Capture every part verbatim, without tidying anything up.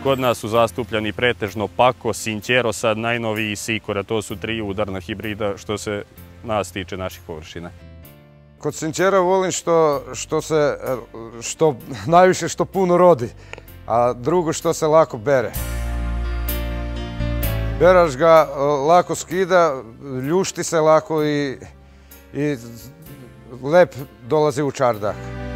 Kod nas su zastupljeni pretežno Pako, Sinćero, sad najnoviji Sikora. To su tri udarna hibrida što se nas tiče naših površina. Kod Sinćera volim što, što se, što najviše što puno rodi, a drugo što se lako bere. Berač ga lako skida, ljušti se lako i, i lep dolazi u čardak.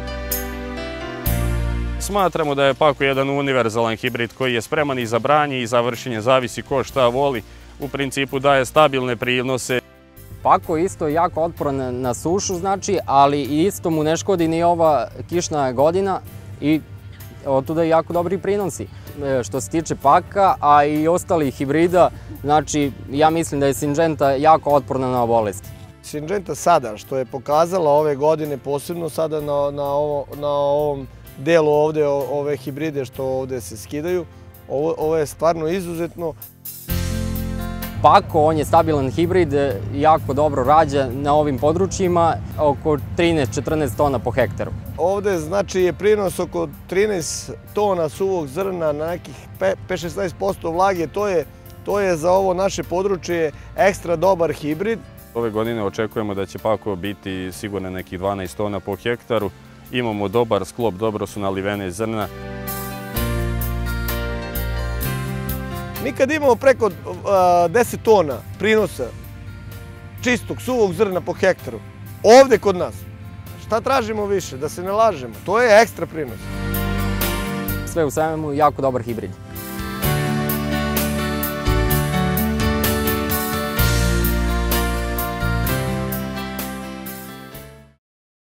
Smatramo da je Pako jedan univerzalan hibrid koji je spreman i za branje i za vršenje, zavisi ko šta voli. U principu daje stabilne prinose. Pako isto jako otporan na sušu, znači, ali isto mu ne škodi ni ova kišna godina i od tuda jako dobri prinosi. Što se tiče Paka, a i ostalih hibrida, znači, ja mislim da je Syngenta jako otporna na bolesti. Syngenta sada, što je pokazala ove godine, posebno sada na, na, ovo, na ovom delu ovde, ove hibride što ovde se skidaju, ovo, ovo je stvarno izuzetno. Pako, on je stabilan hibrid, jako dobro rađa na ovim područjima, oko trinaest do četrnaest tona po hektaru. Ovde znači je prinos oko trinaest tona suvog zrna na nekih pet do šesnaest posto vlage, to je, to je za ovo naše područje ekstra dobar hibrid. Ove godine očekujemo da će Pako biti sigurno nekih dvanaest tona po hektaru. Imamo dobar sklop, dobro su nalivene zrna. Mi kad imamo preko deset tona prinosa čistog, suvog zrna po hektaru, ovde kod nas, šta tražimo više? Da se ne lažemo. To je ekstra prinos. Sve u svemu jako dobar hibrid.